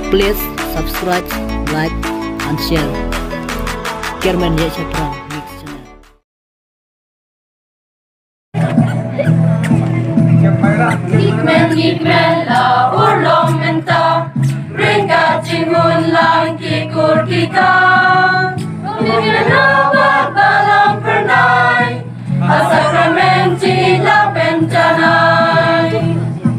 Please subscribe, like, and share. Kerman Yachapra Mix Channel. Gikmen la urlom menta, ringka cingun lang kikur kita. Gikmen la balang pernai, asakramenti la bencanai.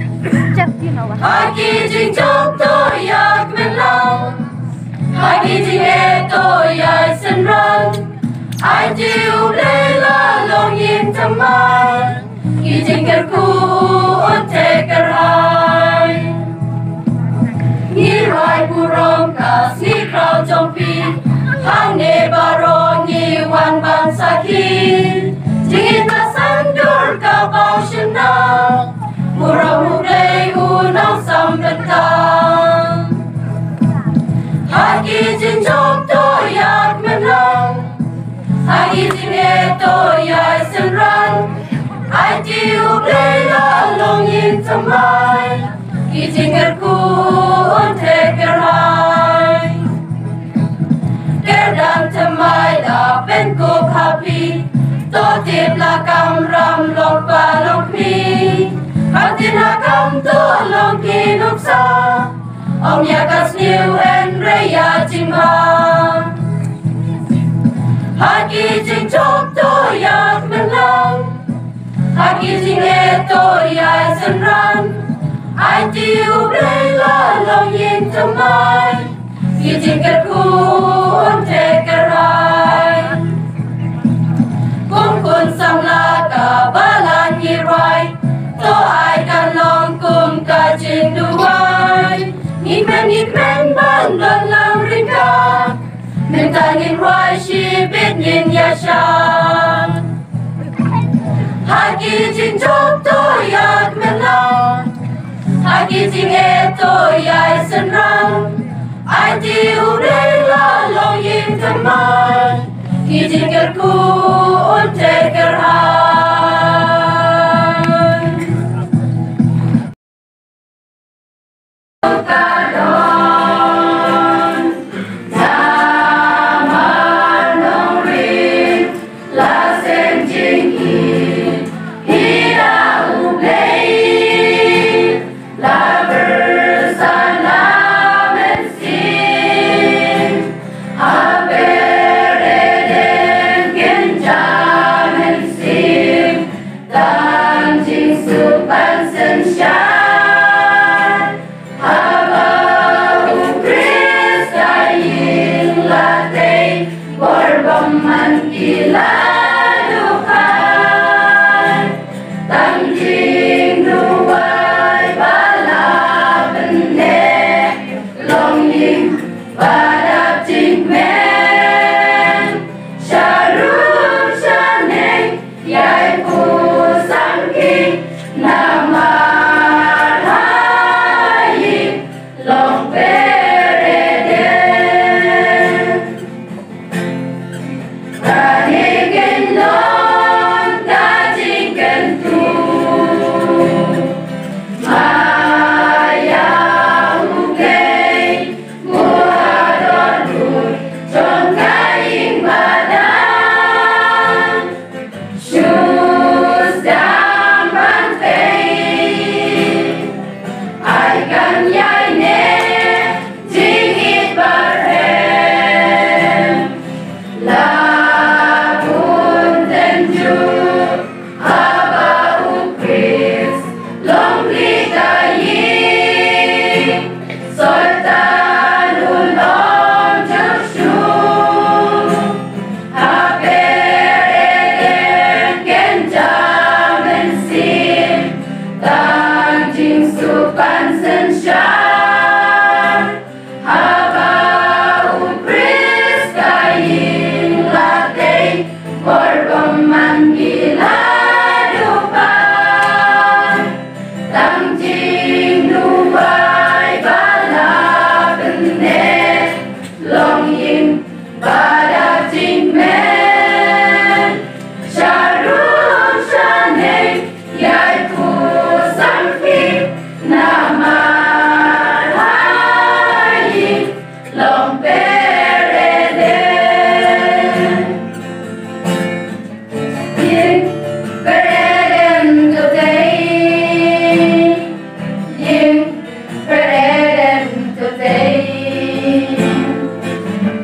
Haki jing chok to yak men lao, haki jing e to yai sen rang. Ai jiu le la long yin tamai, ki jing ker ku un te ker hai. Ni rai burong kas ni krau jong pi, hang ne barong ni wan ban saki. Jingin pasan dur ka pau shena, murau murei unang sambentang. Haki jing chok to yak men lao, haki jing e to yai sen rang. Ai jiu le la long yin tamai, ki jing ker ku un te ker hai. Ker dam tamai la ben ko happy, to tip la kam ram lok pa lok mi. Kantin ha kam to long ki nuk sa, om ya kas niu en re ya jing ha. Haki jing chok to yak men lao, haki jing e to yai sen rang. Ai jiu le la long yin tamai, ki jing ker ku un te ker hai. Kung kun sam la ka balan yi rai, to ai kan long kum ka jing duai. Ngikmen ban don lang ringka, mentan yin rai shi bit yin ya shan. Haki jing chok to yak men lao, haki jing e to yai sen rang. Ai jiu le la long yin tamai, ki jing ker ku un te ker hai. Sunshine,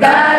กา